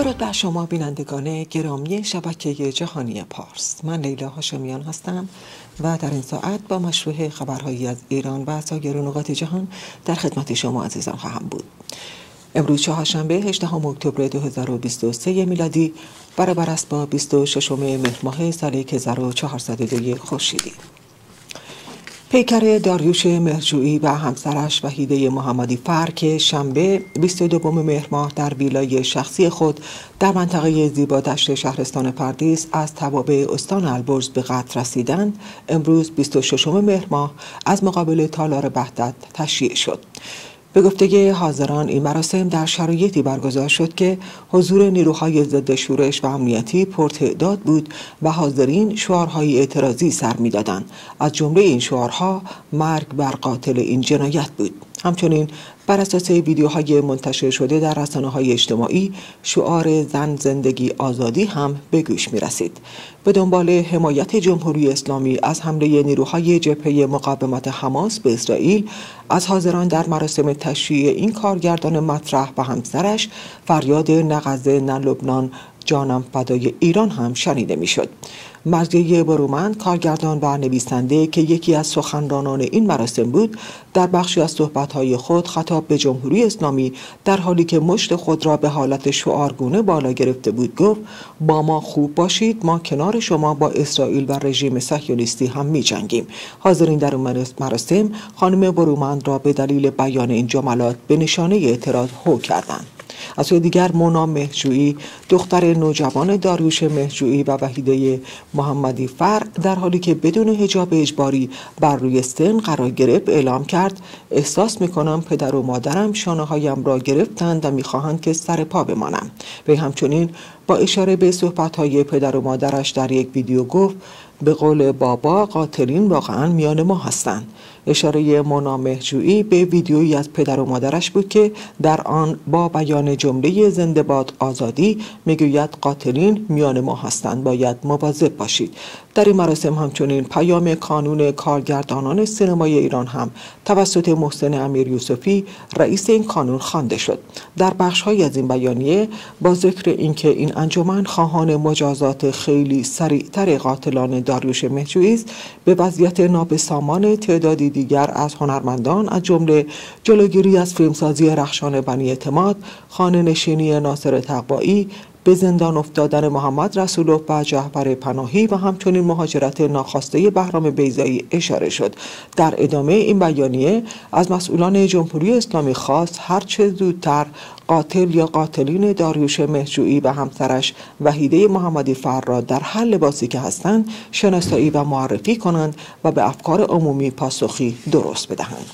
درود بر شما بینندگان گرامی شبکه جهانی پارس. من لیلا هاشمیان هستم و در این ساعت با مشروع خبرهایی از ایران و سایر نقاط جهان در خدمت شما عزیزان خواهم بود. امروز چهارشنبه 18 اکتبر 2023 میلادی برابر است با 26 مهر ماه سال 1402 خورشیدی. پیکر داریوش مهرجویی و همسرش وحیده محمدی فر که شنبه 22 مهر ماه در ویلای شخصی خود در منطقه زیبادشت شهرستان پردیس از توابع استان البرز به قتل رسیدند، امروز 26 مهر ماه از مقابل تالار وحدت تشییع شد. به گفته حاضران این مراسم در شرایطی برگزار شد که حضور نیروهای ضد شورش و امنیتی پرتعداد بود و حاضرین شعارهای اعتراضی سر می‌دادند. از جمله این شعارها مرگ بر قاتل این جنایت بود. همچنین بر اساس ویدیوهای منتشر شده در رسانه‌های اجتماعی شعار زن زندگی آزادی هم به گوش می‌رسید. به دنبال حمایت جمهوری اسلامی از حمله نیروهای جبهه مقاومت حماس به اسرائیل، از حاضران در مراسم تشییع این کارگردان مطرح و همسرش فریاد نه غزه نه لبنان، جانم فدای ایران هم شنیده میشد. مرضیه برومند، کارگردان و نویسنده که یکی از سخنرانان این مراسم بود، در بخشی از صحبت‌های خود خطاب به جمهوری اسلامی در حالی که مشت خود را به حالت شعارگونه بالا گرفته بود گفت: با ما خوب باشید، ما کنار شما با اسرائیل و رژیم صهیونیستی هم می‌جنگیم. حاضرین در اون مراسم خانم برومند را به دلیل بیان این جملات به نشانه اعتراض هو کردند. از سوی دیگر مونا مهرجویی، دختر نوجوان داریوش مهرجویی و وحیده محمدی فر، در حالی که بدون حجاب اجباری بر روی سن قرار گرفت اعلام کرد: احساس می‌کنم پدر و مادرم شانه‌هایم را گرفتند و می‌خواهند که سر پا بمانم. و همچنین با اشاره به صحبت‌های پدر و مادرش در یک ویدیو گفت: به قول بابا قاتلین واقعا میان ما هستند. اشاره مونا مهرجویی به ویدیویی از پدر و مادرش بود که در آن با بیان جمله زنده باد آزادی میگوید قاتلین میان ما هستند، باید مواظب باشید. در این مراسم همچنین پیام کانون کارگردانان سینمای ایران هم توسط محسن امیر یوسفی، رئیس این کانون، خوانده شد. در بخش‌های از این بیانیه با ذکر اینکه این انجمن خواهان مجازات خیلی سریعتر قاتلان داریوش مهرجویی است، به وضعیت نابسامان تعدادی دیگر از هنرمندان از جمله جلوگیری از فیلمسازی رخشان بنی اعتماد، خانه نشینی ناصر تقوایی، به زندان افتادن محمد رسولوف و جعفر پناهی و همچنین مهاجرت ناخواسته بهرام بیضایی اشاره شد. در ادامه این بیانیه از مسئولان جمهوری اسلامی خواست هرچه زودتر قاتل یا قاتلین داریوش مهرجویی و همسرش وحیده محمدی فر را در هر لباسی که هستند شناسایی و معرفی کنند و به افکار عمومی پاسخی درست بدهند.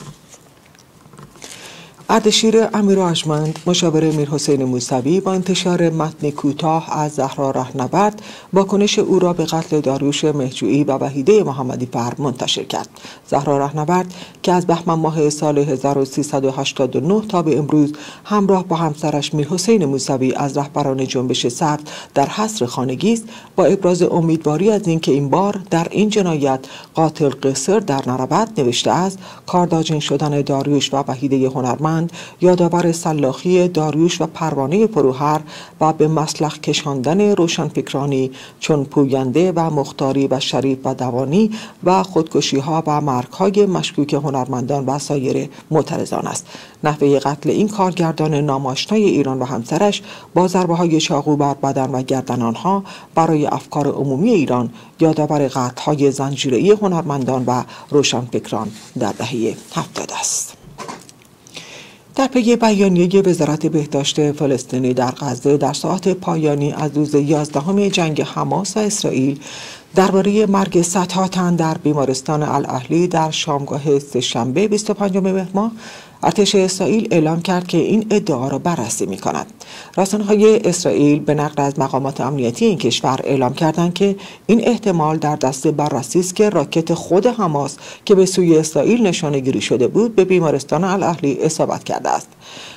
اردشیر امیرآرژمند، مشاور میرحسین موسوی، با انتشار متن کوتاه از زهرا رهنورد واکنش او را به قتل داریوش مهرجویی و وحیده محمدی فر منتشر کرد. زهرا رهنورد که از بهمن ماه سال 1389 تا به امروز همراه با همسرش میرحسین موسوی از رهبران جنبش سبز در حصر خانگی است، با ابراز امیدواری از اینکه این بار در این جنایت قاتل قصر در نرود نوشته است: کارداژین شدن داریوش و وحیده هنرمند یادآور سلاخی داریوش و پروانه فروهر و به مسلخ کشاندن روشنفکرانی چون پوینده و مختاری و شریف و دوانی و خودکشی ها و مرگ های مشکوک هنرمندان و سایر معترضان است. نحوه قتل این کارگردان ناماشنای ایران و همسرش با ضربه های چاقو بر بدن و گردن آنها برای افکار عمومی ایران یادآور قتل های زنجیره‌ای هنرمندان و روشنفکران در دهه 70 است. در پی بیانیه وزارت بهداشت فلسطینی در غزه در ساعات پایانی از روز 11 جنگ حماس و اسرائیل درباره مرگ صدها تن در بیمارستان الاهلی در شامگاه سه‌شنبه 25 مهر ماه، ارتش اسرائیل اعلام کرد که این ادعا را بررسی می‌کند. رسانه‌های اسرائیل به نقل از مقامات امنیتی این کشور اعلام کردند که این احتمال در دست بررسی است که راکت خود حماس که به سوی اسرائیل نشانه‌گیری شده بود به بیمارستان الاهلی اصابت کرده است.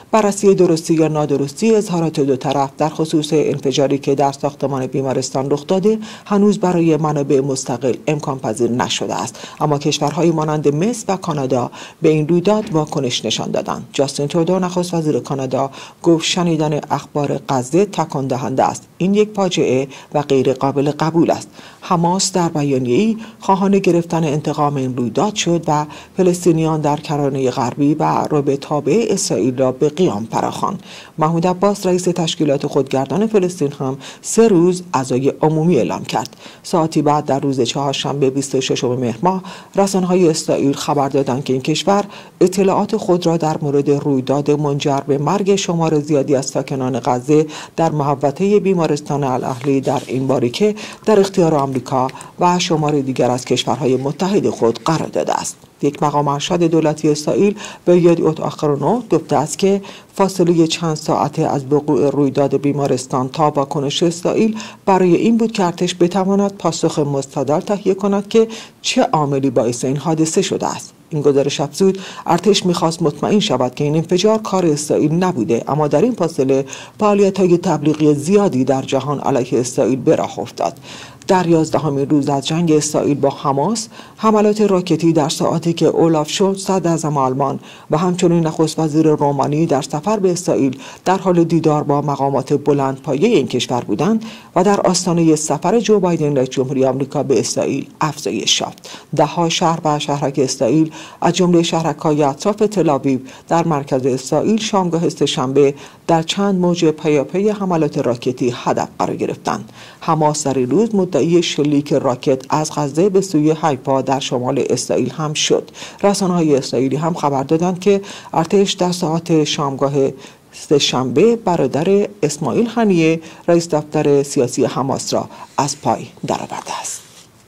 بررسی درستی یا نادرستی اظهارات دو طرف در خصوص انفجاری که در ساختمان بیمارستان رخ داده هنوز برای منابع مستقل امکان پذیر نشده است، اما کشورهای مانند مصر و کانادا به این رویداد واکنش نشان دادند. جاستین ترودو نخست وزیر کانادا گفت شنیدن اخبار غزه تکان دهنده است. این یک فاجعه و غیر قابل قبول است. حماس در بیانیه‌ای خواهان گرفتن انتقام این رویداد شد و فلسطینیان در کرانه غربی و رابطه تابع اسرائیل را به قیام فراخواند. محمود عباس رئیس تشکیلات خودگردان فلسطین هم 3 روز عزای عمومی اعلام کرد. ساعتی بعد در روز چهارشنبه 26 مهر ماه رسانه‌های اسرائیل خبر دادند که این کشور اطلاعات خود را در مورد رویداد منجر به مرگ شمار زیادی از ساکنان غزه در محوطه بیمارستان الاهلی در این باریکه در اختیار آمریکا و شمار دیگر از کشورهای متحد خود قرار داده است. یک مقام ارشد دولتی اسرائیل به یدیعوت آخرونوت گفته است که فاصله چند ساعته از وقوع رویداد بیمارستان تا واکنش اسرائیل برای این بود که ارتش بتواند پاسخ مستدل تهیه کند که چه عاملی باعث این حادثه شده است. این گزارش افزود ارتش می‌خواست مطمئن شود که این انفجار کار اسرائیل نبوده، اما در این فاصله فعالیت‌های تبلیغی زیادی در جهان علیه اسرائیل به راه افتاد. در 11مین روز از جنگ اسرائیل با حماس، حملات راکتی در ساعاتی که اولاف شولز صدراعظم آلمان و همچنین نخست وزیر رومانی در سفر به اسرائیل در حال دیدار با مقامات بلندپایه این کشور بودند و در آستانه سفر جو بایدن رئیس جمهوری آمریکا به اسرائیل افزایش یافت. ده‌ها شهر و شهرک اسرائیل از جمله شهرک‌های اطراف تل‌آویو در مرکز اسرائیل شامگاه سه‌شنبه در چند موج پیاپی حملات راکتی هدف قرار گرفتند. حماس در این روز مدعی شلیک راکت از غزه به سوی حیفا در شمال اسرائیل هم شد. رسانه‌های اسرائیلی هم خبر دادند که ارتش در ساعات شامگاه سه‌شنبه برادر اسماعیل هنیه رئیس دفتر سیاسی حماس را از پای درآورده است.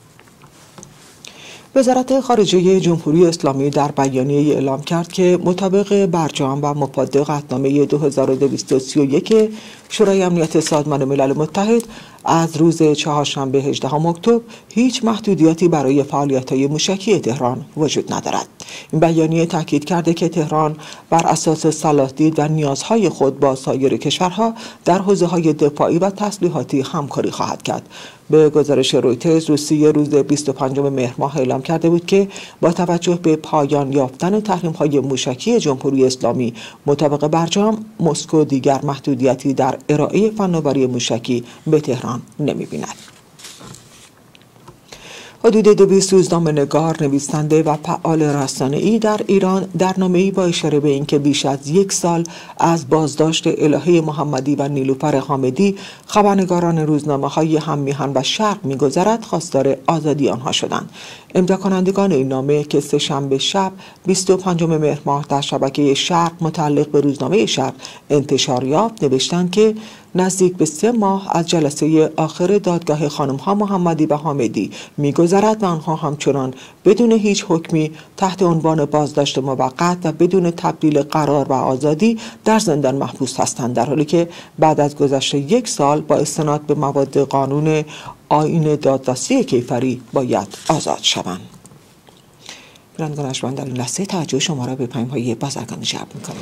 وزارت خارجه جمهوری اسلامی در بیانیه اعلام کرد که مطابق برجام و مفاد قطعنامه 2231 شورای امنیت سازمان ملل متحد از روز چهارشنبه 18 اکتبر هیچ محدودیتی برای فعالیت‌های موشکی تهران وجود ندارد. این بیانیه تاکید کرده که تهران بر اساس صلاح‌دید و نیازهای خود با سایر کشورها در حوزه‌های دفاعی و تسلیحاتی همکاری خواهد کرد. به گزارش رویترز، روسیه روز 25 مهر ماه اعلام کرده بود که با توجه به پایان یافتن تحریم‌های موشکی جمهوری اسلامی مطابق برجام، مسکو دیگر محدودیتی در ارائه فناوری موشکی به تهران نمی‌بیند. حدود 200 روزنامه‌نگار، نویسنده و فعال رسانه‌ای در ایران در نامه‌ای با اشاره به اینکه بیش از 1 سال از بازداشت الهه محمدی و نیلوفر حامدی خبرنگاران روزنامه‌های هم میهن و شرق می‌گذرد، خواستار آزادی آنها شدند. امضا کنندگان این نامه که سه‌شنبه شب 25 مهر ماه در شبکه شرق متعلق به روزنامه شرق انتشار یافت نوشتند که نزدیک به 3 ماه از جلسه آخر دادگاه خانم‌ها محمدی و حامدی می‌گذرد و آنها همچنان بدون هیچ حکمی تحت عنوان بازداشت موقت و بدون تبدیل قرار و آزادی در زندان محبوس هستند، در حالی که بعد از گذشت 1 سال با استناد به مواد قانون آیین دادرسی کیفری باید آزاد شوند. بینندگان در این لحظه توجه شما را به پیام‌های بازرگانی جلب می‌کنیم.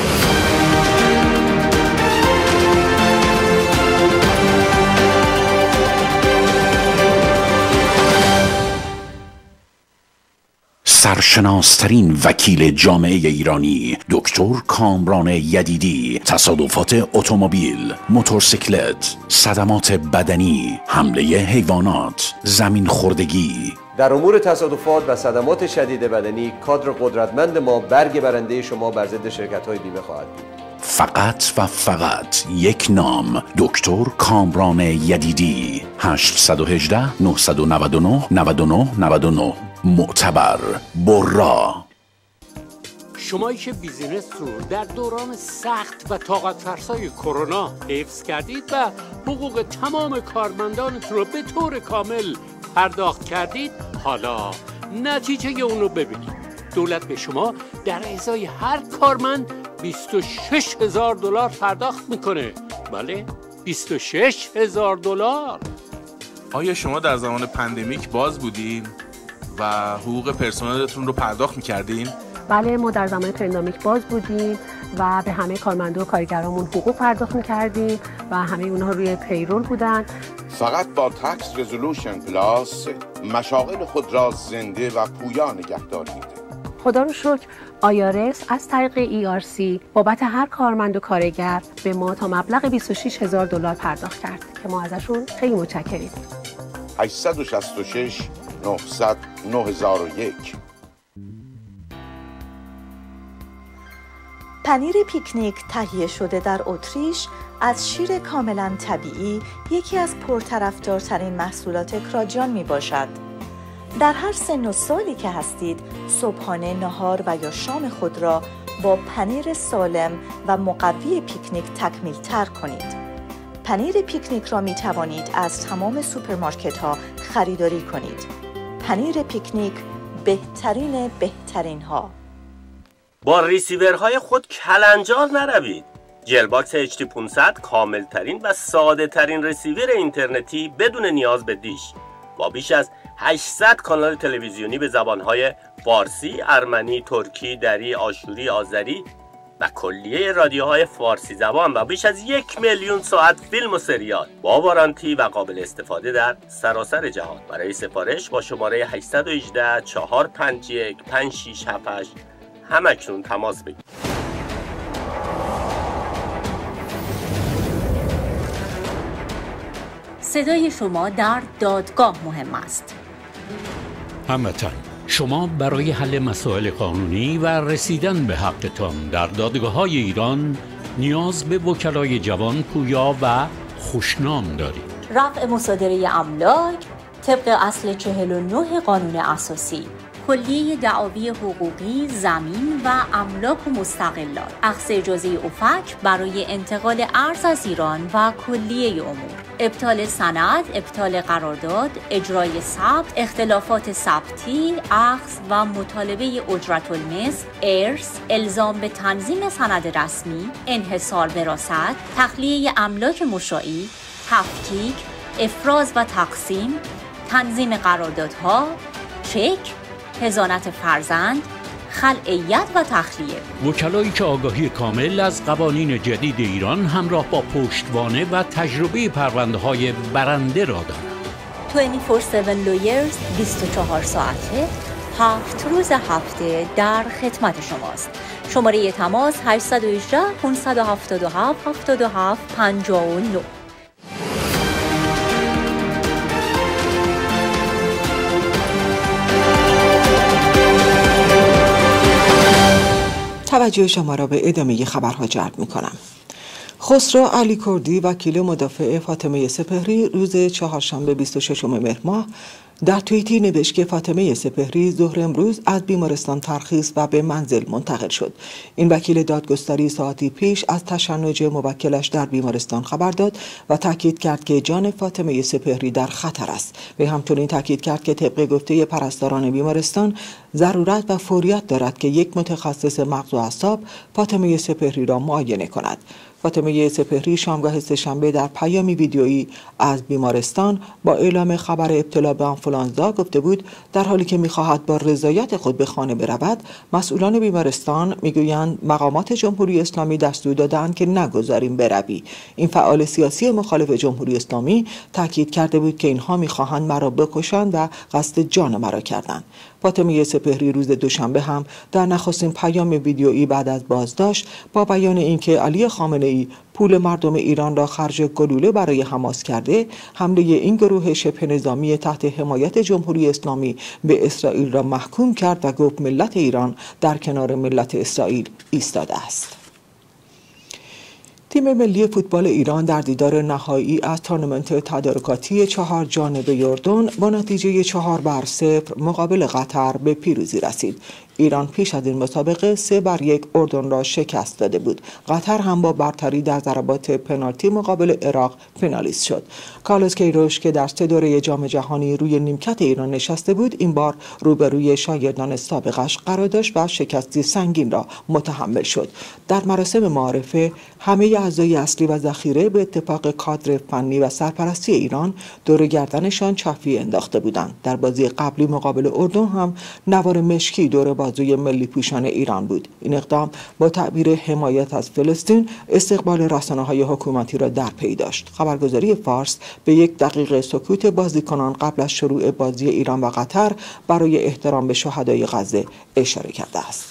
سرشناسترین وکیل جامعه ایرانی دکتر کامران یدیدی، تصادفات اتومبیل، موتورسیکلت، صدمات بدنی، حمله حیوانات، زمین خوردگی. در امور تصادفات و صدمات شدید بدنی کادر قدرتمند ما برگ برنده شما بر ضد شرکت‌های بیمه خواهد بود. فقط و فقط یک نام، دکتر کامران یدیدی. 818 999 99 99. معتبر، برا. شمایی که بیزینس رو در دوران سخت و طاقت فرسای کرونا حفظ کردید و حقوق تمام کارمندانتون رو به طور کامل پرداخت کردید، حالا نتیجه اون رو ببینید. دولت به شما در ازای هر کارمند $26,000 پرداخت میکنه. بله، $26,000. آیا شما در زمان پندمیک باز بودین و حقوق پرسنلتون رو پرداخت میکردین؟ بله، ما در زمان پندمیک باز بودیم و به همه کارمندا و کارگرامون حقوق پرداخت می‌کردیم و همه اونها روی پیرول بودن. فقط با تکس رزولوشن پلاس مشاغل خود را زنده و پویا نگه دارید. خدا رو شکر آیارس از طریق ERC بابت هر کارمند و کارگر به ما تا مبلغ $26,000 پرداخت کرد که ما ازشون خیلی متشکریم. 866 900 9001. پنیر پیکنیک تهیه شده در اتریش از شیر کاملا طبیعی یکی از پرطرفدارترین محصولات کراجیان می باشد. در هر سن و سالی که هستید، صبحانه، نهار و یا شام خود را با پنیر سالم و مقوی پیکنیک تکمیل تر کنید. پنیر پیکنیک را می توانید از تمام سوپرمارکت ها خریداری کنید. پنیر پیکنیک بهترین ها. با ریسیورهای خود کلنجار نروید. جلباکس HD500 کامل ترین و ساده ترین ریسیور اینترنتی بدون نیاز به دیش، با بیش از 800 کانال تلویزیونی به زبانهای فارسی، ارمنی، ترکی، دری، آشوری، آذری و کلیه رادیوهای فارسی زبان و بیش از 1,000,000 ساعت فیلم و سریال با وارانتی و قابل استفاده در سراسر جهان. برای سفارش با شماره 818 451 5678 همکنون تماس بگیرید. صدای شما در دادگاه مهم است. هموطن، شما برای حل مسائل قانونی و رسیدن به حقتان در دادگاه‌های ایران نیاز به وکلای جوان، پویا و خوشنام دارید. رفع مصادره املاک طبق اصل 49 قانون اساسی، کلیه دعاوی حقوقی، زمین و املاک و مستقلات، اخذ اجازه اوفک برای انتقال ارز از ایران و کلیه امور، ابطال سند، ابطال قرارداد، اجرای ثبت، اختلافات ثبتی، اخذ و مطالبه اجرت المثل، ارث، الزام به تنظیم سند رسمی، انحصار وراثت، تخلیه املاک مشاعی، تفکیک، افراز و تقسیم، تنظیم قراردادها، چک، حضانت فرزند، خلعیت و تخلیه. وکلایی که آگاهی کامل از قوانین جدید ایران همراه با پشتوانه و تجربه پرونده‌های برنده را دارند. 24/7 lawyers 24 ساعته 7 روز هفته در خدمت شماست. شماره تماس 818 577 77 59. توجه شما را به ادامه خبرها جلب می‌کنم. خسرو علی کردی وکیل مدافع فاطمه سپهری روز چهارشنبه 26 مهر ماه در توییتی نوشت که فاطمه سپهری ظهر امروز از بیمارستان ترخیص و به منزل منتقل شد. این وکیل دادگستری ساعتی پیش از تشنج موکلش در بیمارستان خبر داد و تاکید کرد که جان فاطمه سپهری در خطر است. و همچنین تاکید کرد که طبق گفته پرستاران بیمارستان ضرورت و فوریت دارد که یک متخصص مغز و اعصاب فاطمه سپهری را معاینه کند. فاطمه سپهری شامگاه سه‌شنبه در پیامی ویدیویی از بیمارستان با اعلام خبر ابتلا به آنفولانزا گفته بود در حالی که می‌خواهد با رضایت خود به خانه برود، مسئولان بیمارستان می‌گویند مقامات جمهوری اسلامی دستور دادند که نگذاریم بروی. این فعال سیاسی مخالف جمهوری اسلامی تاکید کرده بود که اینها می‌خواهند مرا بکشند و قصد جان مرا کردند. فاطمه سپهری روز دوشنبه هم در نخستین پیام ویدیویی بعد از بازداشت با بیان اینکه علی خامنه‌ای پول مردم ایران را خرج گلوله برای حماس کرده، حمله این گروه شبه نظامی تحت حمایت جمهوری اسلامی به اسرائیل را محکوم کرد و گفت ملت ایران در کنار ملت اسرائیل ایستاده است. تیم ملی فوتبال ایران در دیدار نهایی از تورنمنت تدارکاتی 4 جانبه اردن با نتیجه 4-0 مقابل قطر به پیروزی رسید. ایران پیش از این مسابقه 3-1 اردن را شکست داده بود. قطر هم با برتری در ضربات پنالتی مقابل عراق فینالیست شد. کارلوس کیروش که در 3 دوره جام جهانی روی نیمکت ایران نشسته بود، این بار روبروی شاگردان سابقش قرار داشت و شکستی سنگین را متحمل شد. در مراسم معارفه همه اعضای اصلی و ذخیره به اتفاق کادر فنی و سرپرستی ایران دور گردنشان چافی انداخته بودند. در بازی قبلی مقابل اردن هم نوار مشکی دور بازوی ملی پوشان ایران بود. این اقدام با تعبیر حمایت از فلسطین استقبال رسانه‌های حکومتی را در پی داشت. خبرگزاری فارس به 1 دقیقه سکوت بازیکنان قبل از شروع بازی ایران و قطر برای احترام به شهدای غزه اشاره کرده است.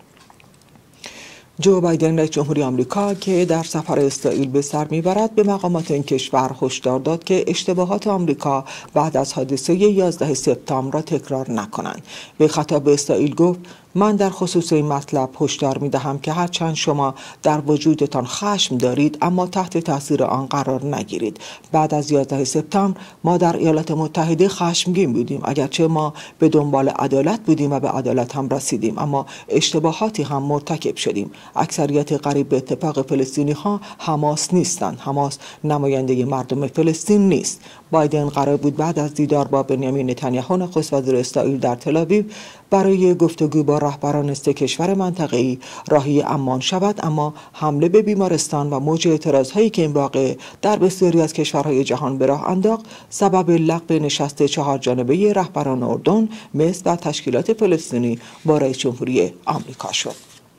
جو بایدن رئیس جمهوری آمریکا که در سفر اسرائیل به سر میبرد به مقامات این کشور هشدار داد که اشتباهات آمریکا بعد از حادثه 11 سپتامبر را تکرار نکنند. به خطاب به اسرائیل گفت: من در خصوص این مطلب هشدار می‌دهم که هرچند شما در وجودتان خشم دارید اما تحت تاثیر آن قرار نگیرید. بعد از 11 سپتامبر ما در ایالات متحده خشمگین بودیم، اگرچه ما به دنبال عدالت بودیم و به عدالت هم رسیدیم، اما اشتباهاتی هم مرتکب شدیم. اکثریت قریب به اتفاق فلسطینی‌ها حماس نیستند. حماس نماینده مردم فلسطین نیست. بایدن قرار بود بعد از دیدار با بنیامین نتانیاهو نخست وزیر اسرائیل در تل‌آویو برای گفتگو با رهبران 3 کشور منطقه‌ای راهی عمان شود، اما حمله به بیمارستان و موج اعتراض‌هایی که این واقعه در بسیاری از کشورهای جهان به راه انداخت سبب لغو نشست 4 جانبه رهبران اردن، مصر و تشکیلات فلسطینی با رئیس جمهوری آمریکا شد.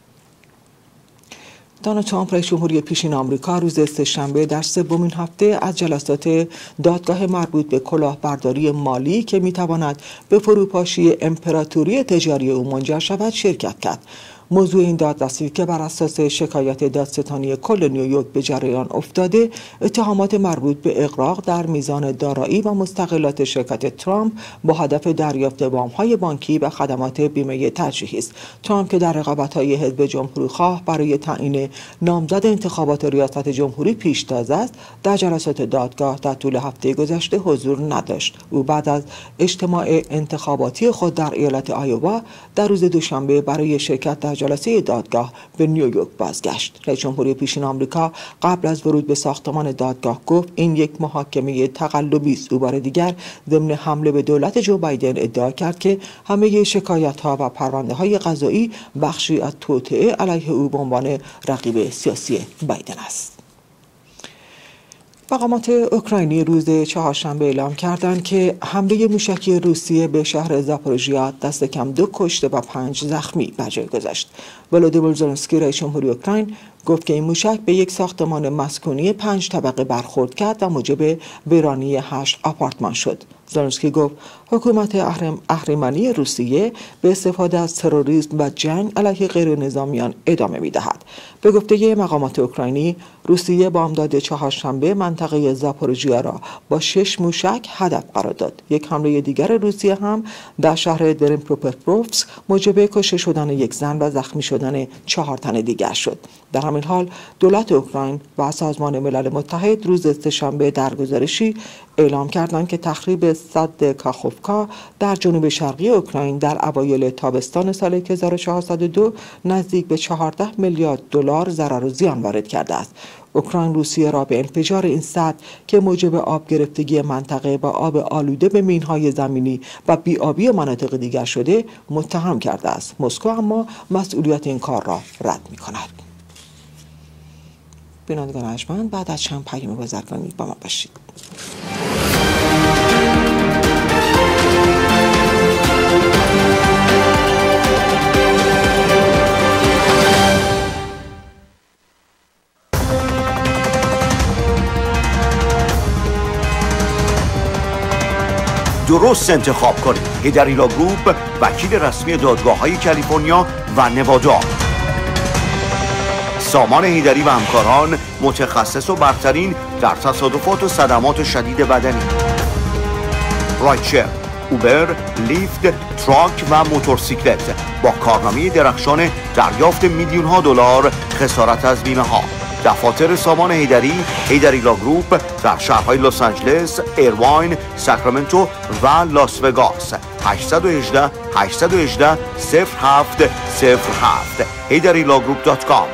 دونالد ترامپ رئیس جمهوری پیشین آمریکا روز سه‌شنبه در 3مین هفته از جلسات دادگاه مربوط به کلاهبرداری مالی که میتواند به فروپاشی امپراتوری تجاری او منجر شود شرکت کرد. موضوع این دادرسی که بر اساس شکایت دادستانی کل نیویورک به جریان افتاده، اتهامات مربوط به اغراق در میزان دارایی و مستقلات شرکت ترامپ با هدف دریافت وام‌های بانکی و خدمات بیمه ترجیحی است. ترامپ که در رقابت‌های حزب جمهوری‌خواه برای تعیین نامزد انتخابات ریاست جمهوری پیشتاز است، در جلسات دادگاه در طول هفته گذشته حضور نداشت. او بعد از اجتماع انتخاباتی خود در ایالت آیووا در روز دوشنبه برای شرکت در جلسه دادگاه به نیویورک بازگشت. رئیس جمهوری پیشین آمریکا قبل از ورود به ساختمان دادگاه گفت این یک محاکمه تقلبی است. او بار دیگر ضمن حمله به دولت جو بایدن ادعا کرد که همه شکایت‌ها و پرونده‌های قضایی بخشی از توطئه علیه او به عنوان رقیب سیاسی بایدن است. مقامات اوکراینی روز چهارشنبه اعلام کردند که حمله موشکی روسیه به شهر زاپوروژیا دست کم 2 کشته و 5 زخمی بر جای گذاشت. ولودیمیر زلنسکی رئیس جمهوری اوکراین گفت که این موشک به یک ساختمان مسکونی 5 طبقه برخورد کرد و موجب ویرانی 8 آپارتمان شد. زلنسکی گفت حکومت اهریمنی روسیه به استفاده از تروریسم و جنگ علیه غیر نظامیان ادامه می‌دهد. به گفته مقامات اوکراینی، روسیه با امداد چهارشنبه منطقه زاپوروژیا را با 6 موشک هدف قرار داد. یک حمله دیگر روسیه هم در شهر درنپروپتروفسک موجب کشته شدن 1 زن و زخمی شدن 4 تن دیگر شد. در همین حال دولت اوکراین و سازمان ملل متحد روز سه‌شنبه در گزارشی اعلام کردند که تخریب سد کاخوفکا در جنوب شرقی اوکراین در اوایل تابستان سال 1402 نزدیک به 14 میلیارد دلار ضرر و زیان وارد کرده است. اوکراین روسیه را به انفجار این سد که موجب آب گرفتگی منطقه و آب آلوده به مینهای زمینی و بی‌آبی مناطق دیگر شده متهم کرده است. مسکو اما مسئولیت این کار را رد می‌کند. بینندگان ارجمند، بعد از چند پیام بازرگانی با ما باشید. درست انتخاب کنید. هیدریلا گروپ، وکیل رسمی دادگاه‌های کالیفرنیا و نوادا. سامان هیدری و همکاران متخصص و برترین در تصادفات و صدمات شدید بدنی. رایتشر، اوبر، لیفت، تراک و موتورسیکلت با کارنامه درخشان دریافت میلیون‌ها دلار خسارت از بیمه ها. دفاتر سامان هیدری، هیدریلا گروپ در شهرهای لس آنجلس، ایرواین، ساکرامنتو و لاس وگاس. 818 818 0707 hidarilagroup.com.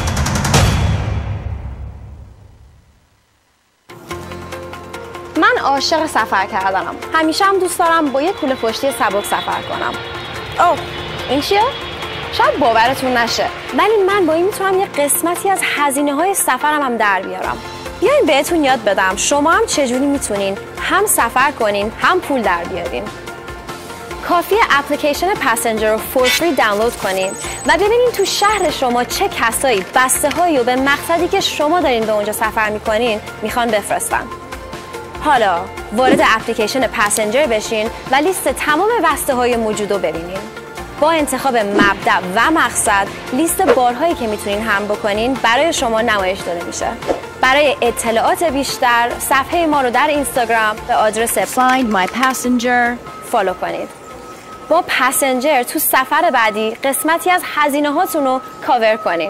من عاشق سفر کردنم. همیشه هم دوست دارم با یه کوله پشتی سبک سفر کنم. اوه، این چیه؟ شاید باورتون نشه ولی من با این میتونم یه قسمتی از هزینه‌های سفرم هم در بیارم. بیاین بهتون یاد بدم شما هم چجوری میتونین هم سفر کنین هم پول در بیارین. کافیه اپلیکیشن پاسنجر رو فور فری دانلود کنین و ببینین تو شهر شما چه کسایی بسته‌هایی رو به مقصدی که شما دارین به اونجا سفر میکنین میخوان بفرستن. حالا وارد اپلیکیشن پاسنجر بشین و لیست تمام بسته‌های موجود رو ببینین. با انتخاب مبدأ و مقصد لیست بارهایی که میتونین حمل بکنین برای شما نمایش داده میشه. برای اطلاعات بیشتر صفحه ما رو در اینستاگرام به آدرس Find My Passenger فالو کنید. با پاسنجر تو سفر بعدی قسمتی از هزینه هاتون رو کاور کنین.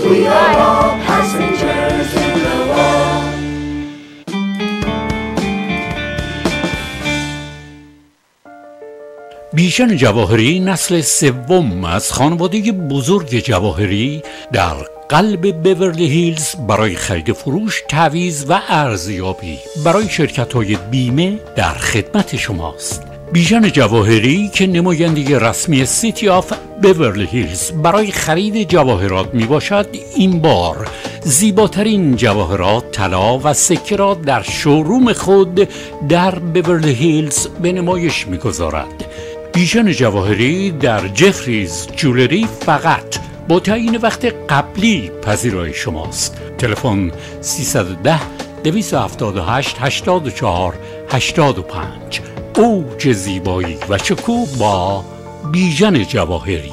بیژن جواهری نسل سوم از خانواده بزرگ جواهری در قلب بیورلی هیلز برای خرید فروش، تعویض و ارزیابی برای شرکت‌های بیمه در خدمت شماست. بیژن جواهری که نماینده رسمی سیتی آف بیورلی هیلز برای خرید جواهرات می باشد، این بار زیباترین جواهرات، طلا و سکه را در شوروم خود در بیورلی هیلز به نمایش می گذارد. بیژن جواهری در جفریز جولری فقط با تعیین وقت قبلی پذیرای شماست. تلفن 310 278 84 85. اوج زیبایی و شکوه با بیژن جواهری.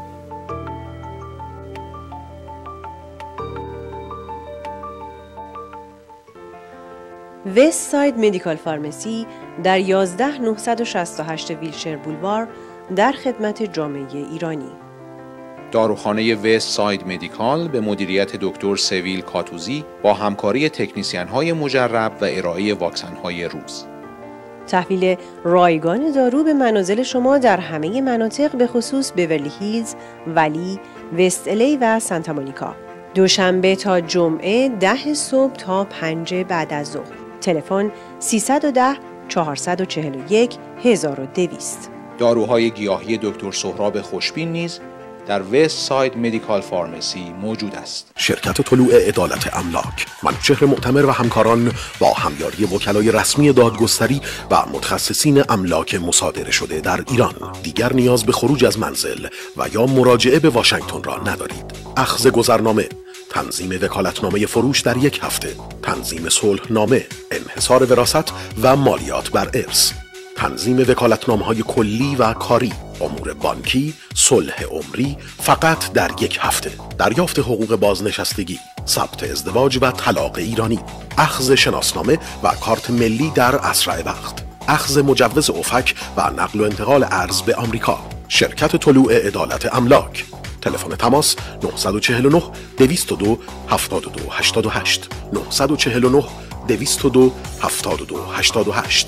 وست ساید مدیکال فارمسی در 11968 ویلشر بولوار در خدمت جامعه ایرانی. داروخانه وست ساید مدیکال به مدیریت دکتر سویل کاتوزی با همکاری تکنیسیان‌های مجرب و ارائه واکسن‌های روز. تحویل رایگان دارو به منازل شما در همه مناطق به خصوص بیورلی هیلز، ولی، وست الی و سانتا مونیکا. دوشنبه تا جمعه 10 صبح تا 5 بعد از ظهر. تلفن 310 441 1200. داروهای گیاهی دکتر سهراب خوشبین نیز در وست ساید مدیکال فارمسی موجود است. شرکت طلوع عدالت املاک، منوچهر معتمر و همکاران با همیاری وکلای رسمی دادگستری و متخصصین املاک مصادره شده در ایران دیگر نیاز به خروج از منزل و یا مراجعه به واشنگتن را ندارید. اخذ گذرنامه، تنظیم وکالتنامه فروش در 1 هفته، تنظیم صلحنامه، انحصار وراثت و مالیات بر ارث، تنظیم وکالتنامه‌های کلی و کاری، امور بانکی، صلح عمری فقط در 1 هفته، دریافت حقوق بازنشستگی، ثبت ازدواج و طلاق ایرانی، اخذ شناسنامه و کارت ملی در اسرع وقت، اخذ مجوز افک و نقل و انتقال ارز به آمریکا. شرکت طلوع عدالت املاک. تلفن تماس 949 202 72 88 949 202 72 88.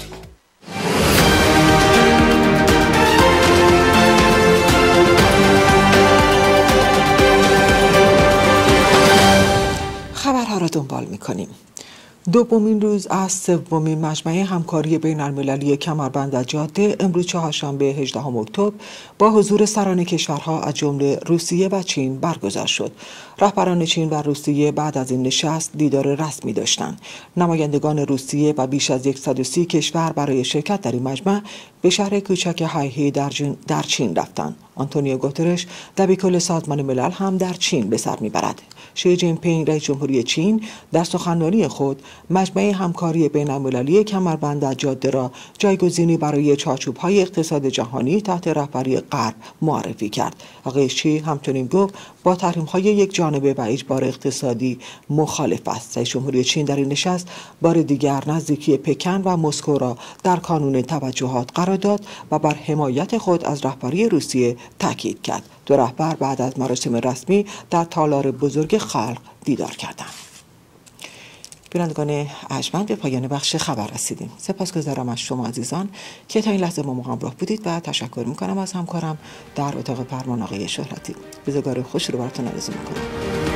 خبرها را دنبال می‌کنیم. دومین روز از سومین مجمع همکاری بین المللی کمربند جاده امروز چهارشنبه 18 اکتبر با حضور سران کشورها از جمله روسیه و چین برگزار شد. رهبران چین و روسیه بعد از این نشست دیدار رسمی داشتند. نمایندگان روسیه و بیش از 130 کشور برای شرکت در این مجمع به شهر کوچک هایهی در چین رفتند. آنتونیو گوترش دبیرکل سازمان ملل هم در چین به سر میبرد. شی جین پینگ رئیس جمهوری چین در سخنرانی خود مجمع همکاری بین المللی کمربند جاده را جایگزینی برای چارچوب‌های اقتصاد جهانی تحت رهبری غرب معرفی کرد. آقای شی همچنین گفت با تحریم‌های یک جانبه و اجبار اقتصادی مخالف است. رئیس جمهوری چین در این نشست بار دیگر نزدیکی پکن و مسکو را در کانون توجهات قرار داد و بر حمایت خود از رهبری روسیه تاکید کرد. دو رهبر بعد از مراسم رسمی در تالار بزرگ خلق دیدار کردند. بینندگان ارجمند به پایان بخش خبر رسیدیم. سپاسگزارم از شما عزیزان که تا این لحظه با ما همراه بودید و تشکر میکنم از همکارم در اتاق فرمان آقای شهرتی. روزگار خوش رو براتون آرزو میکنم.